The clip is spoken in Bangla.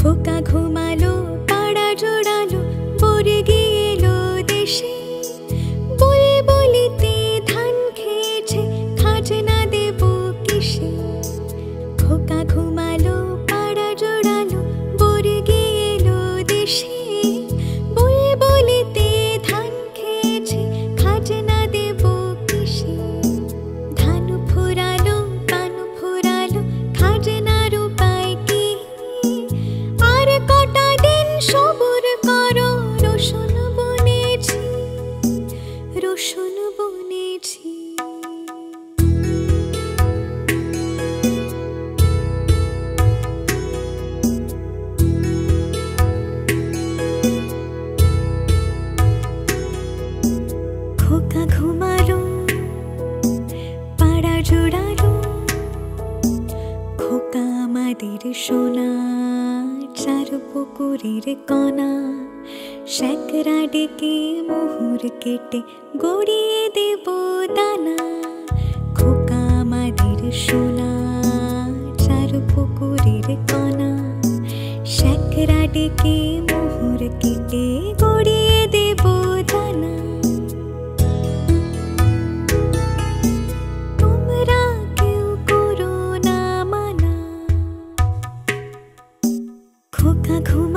খোকা ঘুমালো, পাড়া জোড়ালো, পড়ে গিয়েলো দেশে। বুলবুলিতে ধান খেয়েছে, খাজনা দেব কিসে? খোকা ঘুমালো, পাড়া জোড়ালো, পড়ে গিয়েলো দেশে। বুলবুলিতে ধান খেয়েছে, খাজনা দেব কিসে? ধান ফুরালো, পান ফুরালো, খাজনার উপায় কি? আর কটা দিন সবুর করো, রসুন বুনেছি, রসুন বুনেছি। খোকা ঘুমালো, পাড়া জোড়ালো, খোকা আমাদের সোনা, চার পুকুরের কণা। শ্যাকরা ডেকে মোহর কেটে গড়িয়ে দেব দানা। খোকা আমাদের সোনা, চার পুকুরের কণা। শ্যাকরা ডেকে মোহর কেটে গড়িয়ে দেব দানা। তোমরা কেউ করো না মানা। খোকা ঘুম